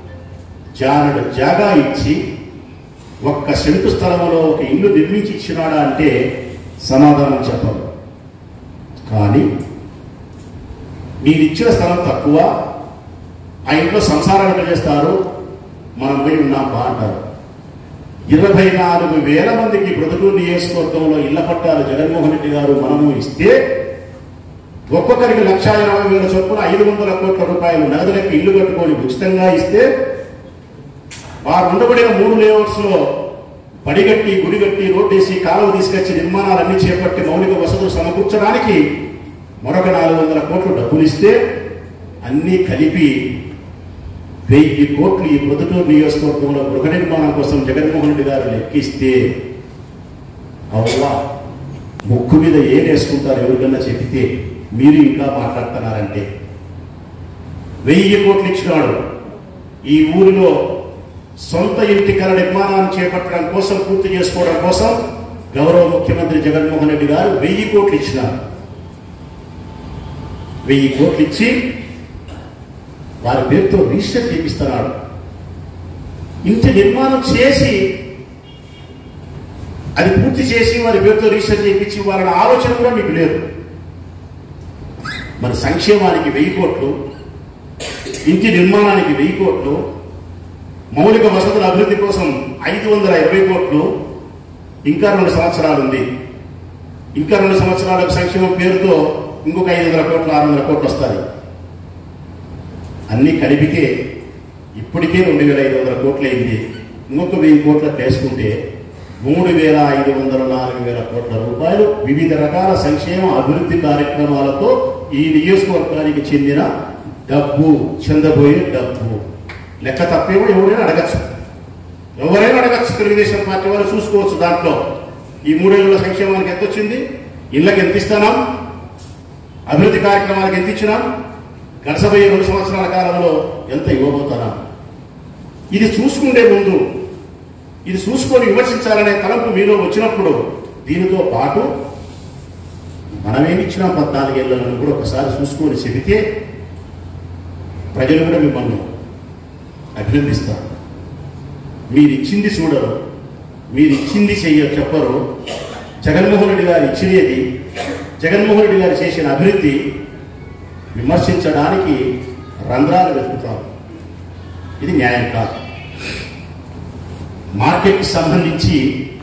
B: జానడు జాగా ఇచ్చి ఒక్క సెంటు స్థలంలో ఒక ఇల్లు నిర్మించి ఇచ్చినాడా అంటే సమాధానం చెప్పరు. కానీ మీరిచ్చిన స్థలం తక్కువ, ఆ ఇంట్లో సంసారాలు చేస్తారు, మనం పోయి ఉన్నాం బా అంటారు. ఇరవై నాలుగు వేల మందికి ప్రొద్దుటూరు నియోజకవర్గంలో ఇళ్ల పట్టాలు జగన్మోహన్ రెడ్డి గారు మనము ఇస్తే ఒక్కొక్కరికి లక్ష ఇరవై వేల చొప్పున ఐదు వందల కోట్ల రూపాయలు నగదులకి ఇల్లు కట్టుకొని ఉచితంగా ఇస్తే వారు ఉండబడిన మూడు లేఅవుట్స్ లో పడిగట్టి గుడిగట్టి రోడ్డేసి కాలువ తీసుకొచ్చి నిర్మాణాలన్నీ చేపట్టి మౌలిక వసతులు సమకూర్చడానికి మరొక నాలుగు వందల కోట్లు డబ్బులు ఇస్తే అన్నీ కలిపి వెయ్యి కోట్లు ఈ ప్రొద్దుటూరు నియోజకవర్గంలో గృహ నిర్మాణం కోసం జగన్మోహన్ రెడ్డి గారు లెక్కిస్తే అవ్వా ముక్కు మీద ఏం వేసుకుంటారు ఎవరికన్నా చెబితే మీరు ఇంకా మాట్లాడుతున్నారంటే. వెయ్యి కోట్లు ఇచ్చినాడు ఈ ఊరిలో సొంత ఇంటి కళ నిర్మాణాన్ని చేపట్టడం కోసం, పూర్తి చేసుకోవడం కోసం గౌరవ ముఖ్యమంత్రి జగన్మోహన్ రెడ్డి గారు వెయ్యి కోట్లు ఇచ్చినారు. వెయ్యి కోట్లు ఇచ్చి వారి పేరుతో రిజిస్టర్ చేపిస్తున్నాడు. ఇంటి నిర్మాణం చేసి అది పూర్తి చేసి వారి పేరుతో రిజిస్టర్ చేయించి వాళ్ళని ఆలోచన కూడా మీకు లేదు. మరి సంక్షేమానికి వెయ్యి కోట్లు, ఇంటి నిర్మాణానికి వెయ్యి కోట్లు, మౌలిక వసతుల అభివృద్ధి కోసం ఐదు వందల ఇరవై కోట్లు, ఇంకా రెండు సంవత్సరాలు ఉంది. ఇంకా రెండు సంవత్సరాలకు సంక్షేమం పేరుతో ఇంకొక ఐదు వందల కోట్లు ఆరు వందల కోట్లు వస్తాయి. అన్ని కలిపితే ఇప్పటికే రెండు వేల ఐదు వందల కోట్లు అయింది. ఇంకొక వెయ్యి కోట్లకు వేసుకుంటే మూడు వేల ఐదు వందల నాలుగు వేల కోట్ల రూపాయలు వివిధ రకాల సంక్షేమ అభివృద్ధి కార్యక్రమాలతో ఈ నియోజకవర్గానికి చెందిన డబ్బు, చెందబోయే డబ్బు. లెక్క తప్పేమో ఎవరైనా అడగచ్చు, ఎవరైనా అడగచ్చు. తెలుగుదేశం పార్టీ వారు చూసుకోవచ్చు. దాంట్లో ఈ మూడేళ్ల సంక్షేమానికి ఎంత వచ్చింది, ఇళ్ళకి ఎంత ఇస్తున్నాం, అభివృద్ధి కార్యక్రమాలకు ఎంత ఇచ్చినాం, గడసబోయే రెండు సంవత్సరాల కాలంలో ఎంత ఇవ్వబోతున్నాం. ఇది చూసుకుంటే ముందు, ఇది చూసుకొని విమర్శించాలనే తలంపు మీలో వచ్చినప్పుడు దీనితో పాటు మనమేమిచ్చినా పద్నాలుగేళ్లను కూడా ఒకసారి చూసుకొని చెబితే ప్రజలు కూడా మిమ్మల్ని అభినందిస్తారు. మీరు ఇచ్చింది చూడరు, మీరు ఇచ్చింది చెయ్య చెప్పరు. జగన్మోహన్ రెడ్డి గారు ఇచ్చినది, జగన్మోహన్ రెడ్డి గారు చేసిన అభివృద్ధి విమర్శించడానికి రంధ్రాలు వెతుకుతారు. ఇది న్యాయం కాదు. మార్కెట్కి సంబంధించి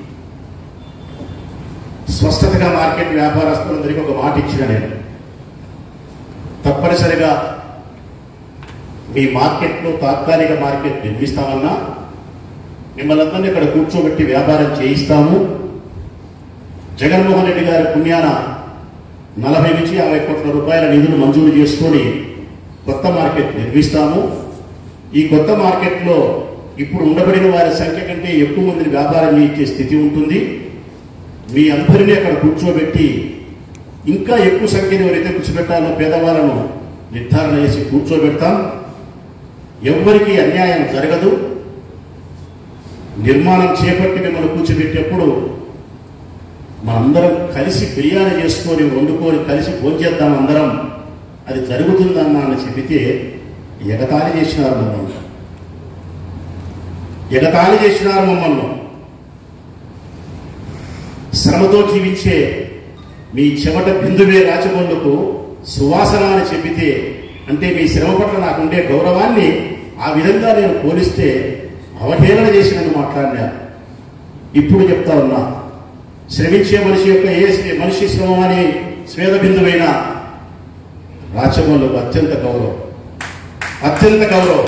B: స్పష్టతగా మార్కెట్ వ్యాపారస్తులందరికీ ఒక మాట ఇచ్చిన నేను, తప్పనిసరిగా మీ మార్కెట్లో తాత్కాలిక మార్కెట్ నిర్మిస్తామన్నా మిమ్మల్ని అందరినీ ఇక్కడ కూర్చోబెట్టి వ్యాపారం చేయిస్తాము. జగన్మోహన్ రెడ్డి గారి పుణ్యాన నలభై నుంచి యాభై కోట్ల రూపాయల నిధులు మంజూరు చేసుకొని కొత్త మార్కెట్ నిర్మిస్తాము. ఈ కొత్త మార్కెట్లో ఇప్పుడు ఉండబడిన వారి సంఖ్య కంటే ఎక్కువ మందిని వ్యాపారం చేయించే స్థితి ఉంటుంది. మీ అందరినీ అక్కడ కూర్చోబెట్టి ఇంకా ఎక్కువ సంఖ్యను ఎవరైతే కూర్చోబెట్టాలో పేదవాళ్ళను నిర్ధారణ చేసి కూర్చోబెడతాం. ఎవ్వరికీ అన్యాయం జరగదు. నిర్మాణం చేపట్టి మిమ్మల్ని కూర్చోబెట్టేప్పుడు మనందరం కలిసి బిర్యానీ చేసుకొని వండుకొని కలిసి భోంచేద్దాం అందరం, అది జరుగుతుందన్నా అని చెబితే ఎగతాళి చేసినారు మమ్మల్ని, ఎగతాళి చేసినారు మమ్మల్ని. శ్రమతో జీవించే మీ చెమట బిందువే రాచకొండకు సువాసన అని చెప్పితే, అంటే మీ శ్రమ పట్ల నాకుండే గౌరవాన్ని ఆ విధంగా నేను పోలిస్తే అవహేళన చేసినట్టు మాట్లాడినారు. ఇప్పుడు చెప్తా ఉన్నా, శ్రమించే మనిషి యొక్క ఏ మనిషి శ్రమ అని స్వేద బిందువైన రాచకొండకు అత్యంత గౌరవం, అత్యంత గౌరవం.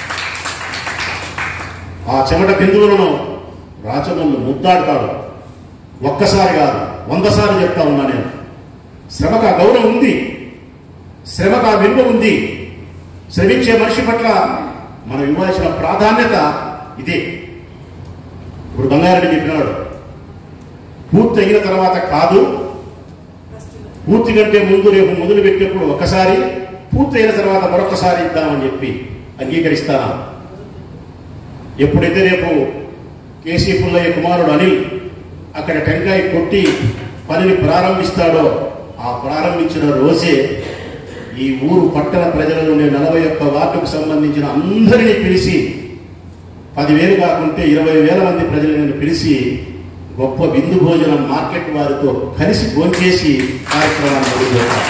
B: ఆ చెమట బిందువులను రాచకొండ ముద్దాడతాడు. ఒక్కసారి కాదు, వంద సార్లు చెప్తా ఉన్నా నేను. శ్రమకు ఆ గౌరవం ఉంది, శ్రమకు ఆ విలువ ఉంది. శ్రమించే మనిషి పట్ల మనం ఇవ్వాల్సిన ప్రాధాన్యత ఇదే. ఇప్పుడు బంగారెడ్డి చెప్పినాడు, పూర్తి అయిన తర్వాత కాదు, పూర్తి కంటే ముందు రేపు మొదలు పెట్టినప్పుడు ఒక్కసారి, పూర్తి అయిన తర్వాత మరొకసారి ఇద్దామని చెప్పి అంగీకరిస్తానా? ఎప్పుడైతే రేపు కేసీ పుల్లయ్య కుమారుడు అనిల్ అక్కడ టెంకాయ కొట్టి పనిని ప్రారంభిస్తాడో, ఆ ప్రారంభించిన రోజే ఈ ఊరు పట్టణ ప్రజలను నలభై ఒక్క వార్డుకు సంబంధించిన అందరినీ పిలిచి పదివేలు కాకుంటే ఇరవై వేల మంది ప్రజలను పిలిచి గొప్ప విందు భోజనం మార్కెట్ వారితో కలిసి భోంచేసి కార్యక్రమాన్ని మొదలుపెట్టారు.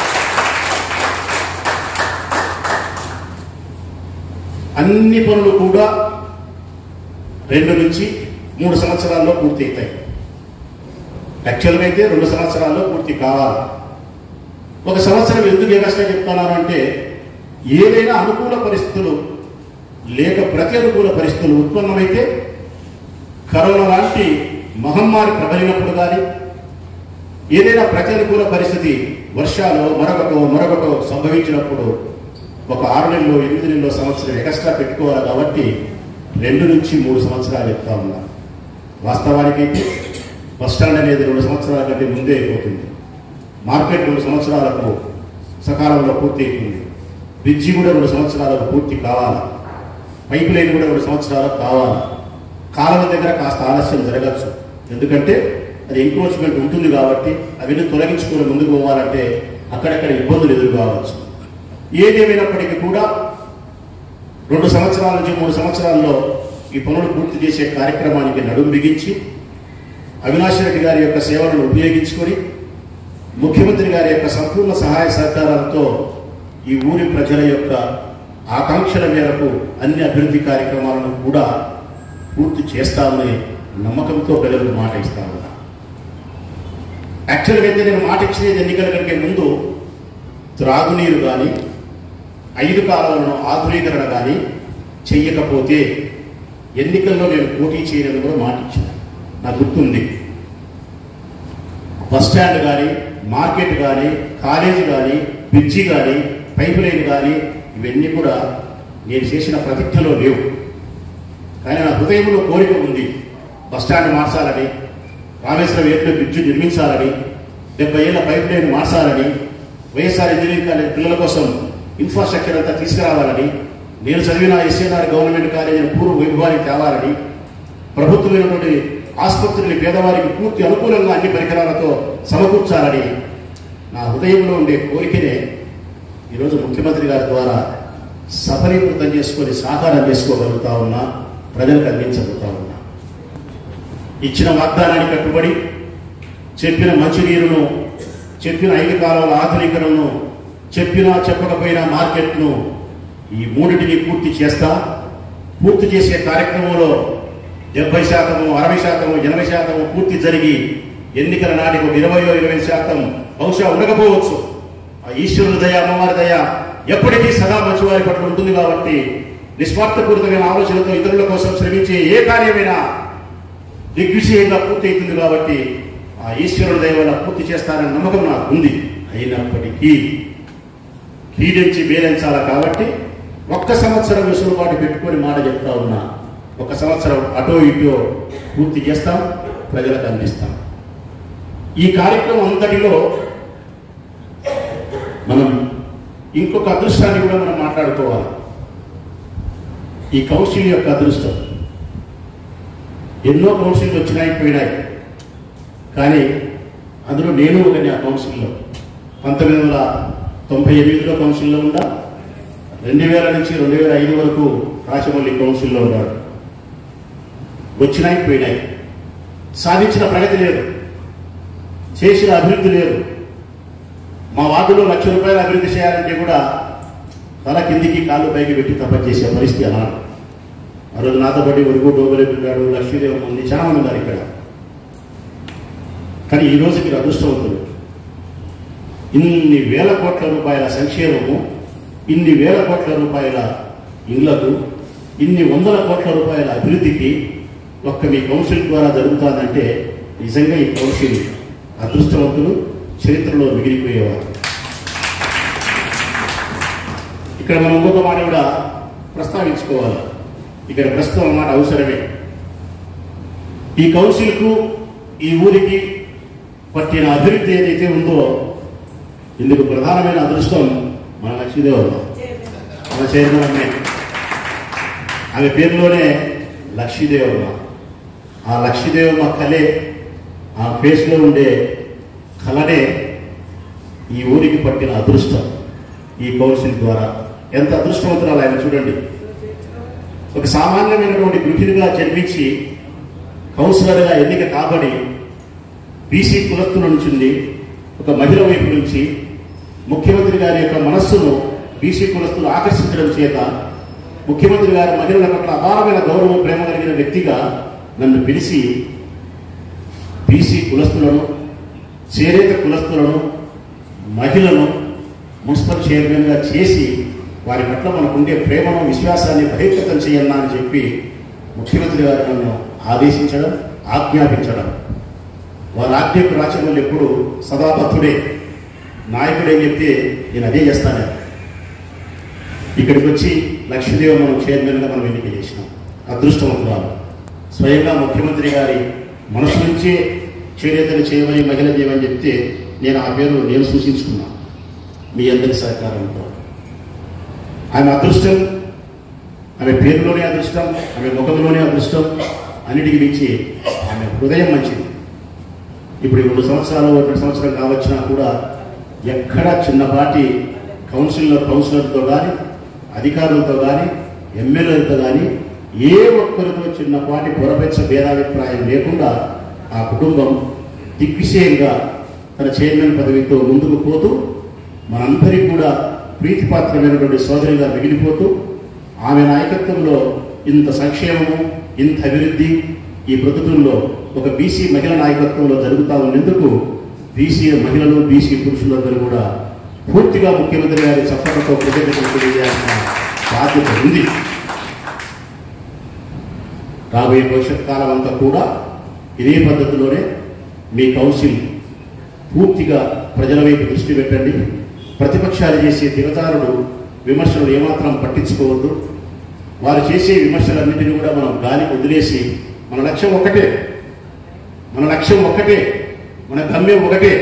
B: అన్ని పనులు కూడా రెండు నుంచి మూడు సంవత్సరాల్లో పూర్తి అవుతాయి. యాక్చువల్గా అయితే రెండు సంవత్సరాల్లో పూర్తి కావాలి. ఒక సంవత్సరం ఎందుకు ఎగస్ట్రా చెప్తున్నాను అంటే, ఏదైనా అనుకూల పరిస్థితులు లేక ప్రతి అనుకూల పరిస్థితులు ఉత్పన్నమైతే, కరోనా లాంటి మహమ్మారి ప్రబలినప్పుడు కానీ, ఏదైనా ప్రతి అనుకూల పరిస్థితి వర్షాలు మరొకటో మరొకటో సంభవించినప్పుడు ఒక ఆరు నెలలో ఎనిమిది నెలలో సంవత్సరం ఎక్స్ట్రా పెట్టుకోవాలి. కాబట్టి రెండు నుంచి మూడు సంవత్సరాలు చెప్తా ఉన్నారు. వాస్తవానికైతే బస్ స్టాండ్ అనేది రెండు సంవత్సరాల కంటే ముందే అయిపోతుంది. మార్కెట్ రెండు సంవత్సరాలకు సకాలంలో పూర్తి అవుతుంది. బ్రిడ్జి కూడా రెండు సంవత్సరాలకు పూర్తి కావాలి. పైపు లైన్ కూడా రెండు సంవత్సరాలకు కావాలి. కాలువ దగ్గర కాస్త ఆలస్యం జరగచ్చు, ఎందుకంటే అది ఎంక్రోచ్మెంట్ ఉంటుంది కాబట్టి అవన్నీ తొలగించుకొని ముందుకు పోవాలంటే అక్కడక్కడ ఇబ్బందులు ఎదురు కావచ్చు. ఏదేమైనప్పటికీ కూడా రెండు సంవత్సరాల నుంచి మూడు సంవత్సరాల్లో ఈ పనులు పూర్తి చేసే కార్యక్రమానికి నడుము బిగించి అవినాష్ రెడ్డి గారి యొక్క సేవలను ఉపయోగించుకొని ముఖ్యమంత్రి గారి యొక్క సంపూర్ణ సహాయ సహకారాలతో ఈ ఊరి ప్రజల యొక్క ఆకాంక్షల మేరకు అన్ని అభివృద్ధి కార్యక్రమాలను కూడా పూర్తి చేస్తామని నమ్మకంతో ప్రజలకు మాట ఇస్తా ఉన్నా. యాక్చువల్గా అయితే నేను మాట ఇచ్చేది ఎన్నికల కంటే ముందు త్రాగునీరు కానీ ఐదు కాలాలను ఆధునీకరణ కానీ చెయ్యకపోతే ఎన్నికల్లో నేను పోటీ చేయడం కూడా మాట ఇచ్చాను, నాకు గుర్తుంది. బస్ స్టాండ్ కానీ, మార్కెట్ కానీ, కాలేజీ కానీ, బ్రిడ్జి కానీ, పైపు లైన్ కానీ ఇవన్నీ కూడా నేను చేసిన ప్రతిజ్ఞలో లేవు. కానీ నా హృదయంలో కోరిక ఉంది. బస్ స్టాండ్ మార్చాలని, రామేశ్వరం ఏట్లో బ్రిడ్జి నిర్మించాలని, డెబ్బై ఏళ్ళ పైపు లైన్ మార్చాలని, వైఎస్ఆర్ ఇంజనీరింగ్ కాలేజ్ పిల్లల కోసం ఇన్ఫ్రాస్ట్రక్చర్ అంతా తీసుకురావాలని, నేను చదివిన ఎస్ఎన్ఆర్ గవర్నమెంట్ కాలేజీని పూర్వ వైభవానికి తేవాలని, ప్రభుత్వమైనటువంటి ఆసుపత్రిని పేదవారికి పూర్తి అనుకూలంగా అన్ని పరికరాలతో సమకూర్చాలని నా హృదయంలో ఉండే కోరికనే ఈరోజు ముఖ్యమంత్రి గారి ద్వారా సఫలీకృతం చేసుకొని సాకారం చేసుకోగలుగుతా ఉన్నా, ప్రజలకు అందించగలుగుతా ఉన్నా. ఇచ్చిన వాగ్దానానికి కట్టుబడి చెప్పిన మంచినీరును, చెప్పిన ఐదు కాలాల ఆధునీకరణను, చెప్పినా చెప్పకపోయినా మార్కెట్ను, ఈ మూడింటిని పూర్తి చేస్తా. పూర్తి చేసే కార్యక్రమంలో డెబ్బై శాతము అరవై శాతము ఎనభై శాతము పూర్తి జరిగి ఎన్నికల నాటికి ఒక ఇరవయో ఇరవై శాతం బహుశా ఉండకపోవచ్చు. ఆ ఈశ్వరుని దయ, అమ్మవారి దయ ఎప్పటికీ సదా మంచివారి పట్ల ఉంటుంది. కాబట్టి నిస్వార్థపూరితమైన ఆలోచనతో ఇతరుల కోసం శ్రమించే ఏ కార్యమైనా దిగ్విజయంగా పూర్తి అవుతుంది. కాబట్టి ఆ ఈశ్వరుని దయ వల్ల పూర్తి చేస్తారని నమ్మకం నాకు ఉంది. అయినప్పటికీ కీడించి మేలించాలా కాబట్టి ఒక్క సంవత్సరం వెసులుబాటు పెట్టుకొని మాట చెప్తా ఉన్నా. ఒక సంవత్సరం అటో ఇటో పూర్తి చేస్తాం, ప్రజలకు అందిస్తాం. ఈ కార్యక్రమం అంతటిలో మనం ఇంకొక అదృష్టాన్ని కూడా మనం మాట్లాడుకోవాలి. ఈ కౌన్సిల్ యొక్క అదృష్టం. ఎన్నో కౌన్సిల్ వచ్చినాయి, పోయినాయి. కానీ అందులో నేను ఒకని ఆ కౌన్సిల్లో పంతొమ్మిది వందల తొంభై ఎనిమిదిలో కౌన్సిల్లో ఉన్నా. రెండు వేల నుంచి రెండు వేల ఐదు వరకు రాచమల్లి కౌన్సిల్లో ఉన్నాడు. వచ్చినాయి, పోయినాయి. సాధించిన ప్రగతి లేదు, చేసిన అభివృద్ధి లేదు. మా వార్డులో లక్ష రూపాయలు అభివృద్ధి చేయాలంటే కూడా తల కిందికి కాళ్ళు పైకి పెట్టి తప్ప చేసే పరిస్థితి అన్నాడు. ఆ రోజు నాతో పాటు వరకు డోబలేపు ఉన్నాడు, లక్ష్మీదేవి ఉంది, చాలా మంది ఉన్నారు ఇక్కడ. కానీ ఈ రోజు మీరు అదృష్టవంతులు. ఇన్ని వేల కోట్ల రూపాయల సంక్షేమము, ఇన్ని వేల కోట్ల రూపాయల ఇళ్లకు, ఇన్ని వందల కోట్ల రూపాయల అభివృద్ధికి ఒక్క మీ కౌన్సిల్ ద్వారా జరుగుతుందంటే నిజంగా ఈ కౌన్సిల్ అదృష్టవంతులు, చరిత్రలో మిగిలిపోయేవారు. ఇక్కడ మనం ఇంకొక మాట కూడా ప్రస్తావించుకోవాలి. ఇక్కడ ప్రస్తుతం అన్నమాట అవసరమే. ఈ కౌన్సిల్కు, ఈ ఊరికి పట్టిన అభివృద్ధి ఏదైతే ఉందో ఇందుకు ప్రధానమైన అదృష్టం మన లక్ష్మీదేవమ్మ, మన చైర్మన్. ఆమె పేరులోనే లక్ష్మీదేవమ్మ. ఆ లక్ష్మీదేవమ్మ కలే, ఆ ఫేస్లో ఉండే కళనే ఈ ఊరికి పట్టిన అదృష్టం. ఈ కౌన్సిల్ ద్వారా ఎంత అదృష్టవంతురాలు ఆయన చూడండి. ఒక సామాన్యమైనటువంటి గృహిణిగా జన్మించి కౌన్సిలర్గా ఎన్నిక కాబడి బీసీ కులస్తుల నుంచి ఒక మహిళ వైపు నుంచి ముఖ్యమంత్రి గారి యొక్క మనస్సును బీసీ కులస్తులు ఆకర్షించడం చేత ముఖ్యమంత్రి గారి మహిళల పట్ల అపారమైన గౌరవం ప్రేమ కలిగిన వ్యక్తిగా నన్ను పిలిచి బీసీ కులస్తులను చేనేత కులస్తులను మహిళలను మున్సిపల్ చైర్మన్గా చేసి వారి పట్ల మనకుండే ప్రేమను విశ్వాసాన్ని బహిర్గతం చేయన్నా అని చెప్పి ముఖ్యమంత్రి గారు నన్ను ఆదేశించడం ఆజ్ఞాపించడం. వారి ఆజ్ఞకు రాచమల్లి ఎప్పుడు సదాబద్ధుడే నాయకుడే చెప్తే నేను అదే చేస్తాను. ఇక్కడికి వచ్చి లక్ష్మీదేవి మనం చైర్మన్గా మనం ఎన్నిక చేసినాం. అదృష్టవంతురాలు స్వయంగా ముఖ్యమంత్రి గారి మనసు నుంచే చేనేతలు చేయమని మహిళ చేయమని చెప్తే నేను ఆ పేరు నేను సూచించుకున్నాను మీ అందరి సహకారంతో. ఆమె అదృష్టం, ఆమె పేరులోనే అదృష్టం, ఆమె ముఖంలోనే అదృష్టం, అన్నిటికి మించి ఆమె హృదయం మంచిది. ఇప్పుడు రెండు సంవత్సరాలు రెండు సంవత్సరం కావచ్చినా కూడా ఎక్కడ చిన్నపాటి కౌన్సిల్లో కౌన్సిలర్తో కానీ అధికారులతో కానీ ఎమ్మెల్యేలతో కానీ ఏ ఒక్కరితో చిన్నపాటి పొరపెచ్చ భేదాభిప్రాయం లేకుండా ఆ కుటుంబం దిగ్విషయంగా తన చైర్మన్ పదవితో ముందుకు పోతూ మనందరికీ కూడా ప్రీతిపాత్రమైనటువంటి సోదరిగా మిగిలిపోతూ ఆమె నాయకత్వంలో ఇంత సంక్షేమము ఇంత అభివృద్ధి ఈ ప్రభుత్వంలో ఒక బీసీ మహిళ నాయకత్వంలో జరుగుతూ ఉన్నందుకు బీసీ మహిళలు బీసీ పురుషులందరూ కూడా పూర్తిగా ముఖ్యమంత్రి గారి చప్పట్లతో కృతజ్ఞతలు తెలియజేయాల్సిన బాధ్యత ఉంది. రాబోయే భవిష్యత్ కాలం అంతా కూడా ఇదే పద్ధతిలోనే మీ కౌన్సిల్ పూర్తిగా ప్రజల వైపు దృష్టి పెట్టండి. ప్రతిపక్షాలు చేసే దిగజారుడు విమర్శలు ఏమాత్రం పట్టించుకోవద్దు. వారు చేసే విమర్శలన్నింటినీ కూడా మనం గాలికి వదిలేసి మన లక్ష్యం ఒకటే, మన లక్ష్యం ఒక్కటే, మన గమ్యం ఒకటే,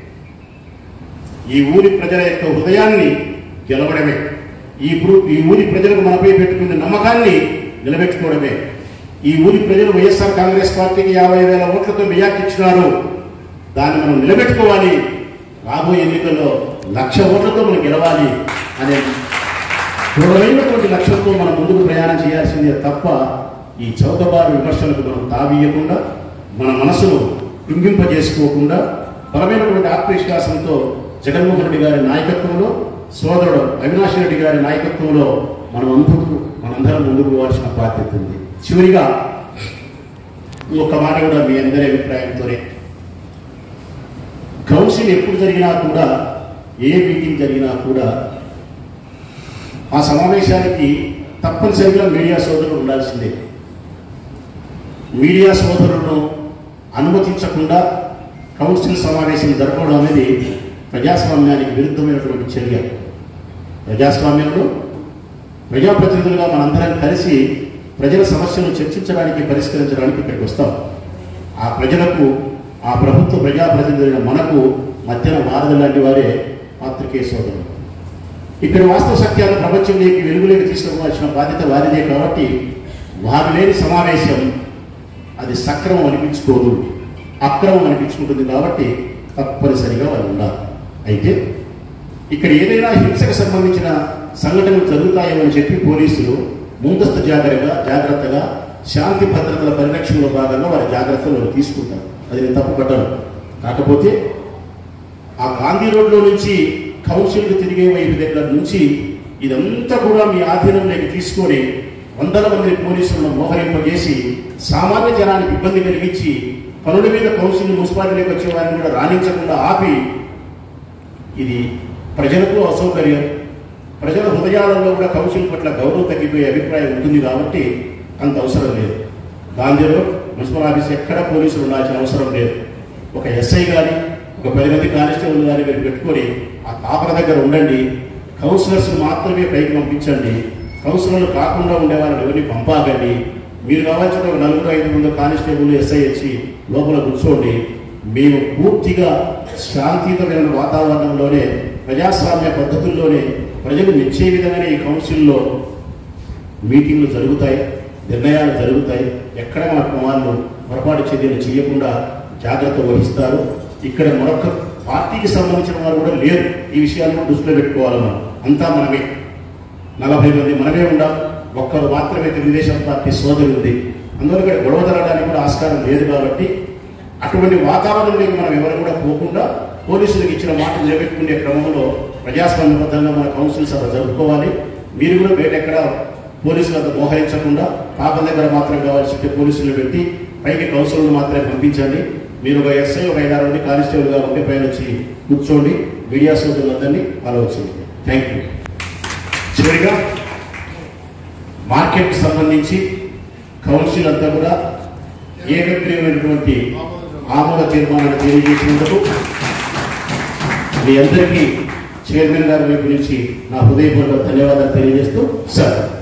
B: ఈ ఊరి ప్రజల యొక్క హృదయాన్ని గెలవడమే. ఈ ఈ ఊరి ప్రజలకు మనపై పెట్టుకున్న నమ్మకాన్ని నిలబెట్టుకోవడమే. ఈ ఊరి ప్రజలు వైఎస్ఆర్ కాంగ్రెస్ పార్టీకి యాభై వేల ఓట్లతో మెజార్టీ ఇచ్చినారు. దాన్ని మనం నిలబెట్టుకోవాలి. రాబోయే ఎన్నికల్లో లక్ష ఓట్లతో మనం గెలవాలి అనే దృఢమైనటువంటి లక్ష్యంతో మనం ముందుకు ప్రయాణం చేయాల్సిందే తప్ప ఈ చౌకబారు విమర్శలకు మనం తావీయకుండా మన మనసును కృంగింపజేసుకోకుండా బలమైనటువంటి ఆత్మవిశ్వాసంతో జగన్మోహన్ రెడ్డి గారి నాయకత్వంలో సోదరుడు అవినాష్ రెడ్డి గారి నాయకత్వంలో మనం అందుకు మనందరం ముందుకు పోవాల్సిన బాధ్యత ఉంది. చివరిగా ఒక్క మాట కూడా మీ అందరి అభిప్రాయంతోనే, కౌన్సిల్ ఎప్పుడు జరిగినా కూడా ఏ మీటింగ్ జరిగినా కూడా ఆ సమావేశానికి తప్పనిసరిగా మీడియా సోదరులు ఉండాల్సిందే. మీడియా సోదరులను అనుమతించకుండా కౌన్సిల్ సమావేశం జరపడం అనేది ప్రజాస్వామ్యానికి విరుద్ధమైనటువంటి చర్య. ప్రజాస్వామ్యంలో ప్రజాప్రతినిధులుగా మనందరం కలిసి ప్రజల సమస్యలను చర్చించడానికి పరిష్కరించడానికి ఇక్కడికి వస్తాం. ఆ ప్రజలకు ఆ ప్రభుత్వ ప్రజాప్రతినిధులైన మనకు మధ్యన వారధి లాంటి వారే పాత్రికేయ సోదరులు. ఇక్కడ వాస్తవ సత్యాలు ప్రపంచంలోకి వెలుగులోకి తీసుకుపోవాల్సిన బాధ్యత వారిదే. కాబట్టి వారు లేని సమావేశం అది సక్రమం అనిపించుకోదు, అక్రమం అనిపించుకుంటుంది. కాబట్టి తప్పనిసరిగా వారు ఉండాలి. అయితే ఇక్కడ ఏదైనా హింసకు సంబంధించిన సంఘటనలు జరుగుతాయని చెప్పి పోలీసులు ముందస్తు జాగ్రత్తగా జాగ్రత్తగా శాంతి భద్రతల పరిరక్షణలో భాగంగా వారి జాగ్రత్తలు తీసుకుంటారు. అది నేను తప్పుపడ్డాను. కాకపోతే ఆ గాంధీ రోడ్లో నుంచి కౌన్సిల్కి తిరిగే వైపు దగ్గర నుంచి ఇదంతా కూడా మీ ఆధీనంలోకి తీసుకొని వందల మంది పోలీసులను మోహరింపజేసి సామాన్య జనానికి ఇబ్బంది కలిగించి పనుల మీద కౌన్సిల్ మున్సిపాలిటీలోకి వచ్చే వారిని కూడా రాణించకుండా ఆపి, ఇది ప్రజలకు అసౌకర్యం, ప్రజల హృదయాలలో కూడా కౌన్సిల్ పట్ల గౌరవం తగ్గిపోయే అభిప్రాయం ఉంటుంది. కాబట్టి అంత అవసరం లేదు. గాంధీలో మున్సిపల్ ఆఫీస్ ఎక్కడ పోలీసులు ఉండాల్సిన అవసరం లేదు. ఒక ఎస్ఐ కానీ ఒక పది మంది కానిస్టేబుల్ కానీ మీరు పెట్టుకొని ఆ కాపల దగ్గర ఉండండి. కౌన్సిలర్స్ మాత్రమే పైకి పంపించండి. కౌన్సిలర్లు కాకుండా ఉండేవాళ్ళని ఎవరిని పంపాకండి. మీరు కావాల్సిన ఒక నలుగురు ఐదు మంది కానిస్టేబుల్ ఎస్ఐ వచ్చి లోపల కూర్చోండి. మేము పూర్తిగా శాంతియుతమైన వాతావరణంలోనే ప్రజాస్వామ్య పద్ధతుల్లోనే ప్రజలు మెచ్చే విధంగానే ఈ కౌన్సిల్లో మీటింగ్లు జరుగుతాయి, నిర్ణయాలు జరుగుతాయి. ఎక్కడ మన కుమారులు పొరపాటు చర్యలు చేయకుండా జాగ్రత్త వహిస్తారు. ఇక్కడ మరొక పార్టీకి సంబంధించిన వారు కూడా లేరు. ఈ విషయాలను దృష్టిలో పెట్టుకోవాలి. మనం అంతా మనమే, నలభై మంది మనమే ఉండాలి. ఒక్కరు మాత్రమే తెలుగుదేశం పార్టీ సోదరు ఉంది, అందువల్ల ఇక్కడ గొడవ జరగడానికి కూడా ఆస్కారం లేదు. కాబట్టి అటువంటి వాతావరణంలోకి మనం ఎవరు కూడా పోకుండా పోలీసులకు ఇచ్చిన మాట నిలబెట్టుకునే క్రమంలో ప్రజాస్వామ్యబద్ధంగా మన కౌన్సిల్ సభ జరుపుకోవాలి. మీరు కూడా బయట ఎక్కడ పోలీసులతో మోహరించకుండా పాపం దగ్గర మాత్రం కావాల్సి పోలీసులు పెట్టి పైకి కౌన్సిల్ను మాత్రమే పంపించండి. మీరు ఒక ఎస్ఐ ఒక ఐదారు నుండి కానిస్టేబుల్గా ఉంటే పైన వచ్చి కూర్చోండి. మీడియా సోదరులందరినీ ఆలోచించండి. Thank you. చివరిగా మార్కెట్కి సంబంధించి కౌన్సిల్ అంతా కూడా ఏకగ్రీవమైనటువంటి ఆమోద తీర్మానాన్ని తెలియజేసినందుకు మీ అందరికీ చైర్మన్ గారి వైపు నుంచి నా హృదయపూర్వక ధన్యవాదాలు తెలియజేస్తూ సార్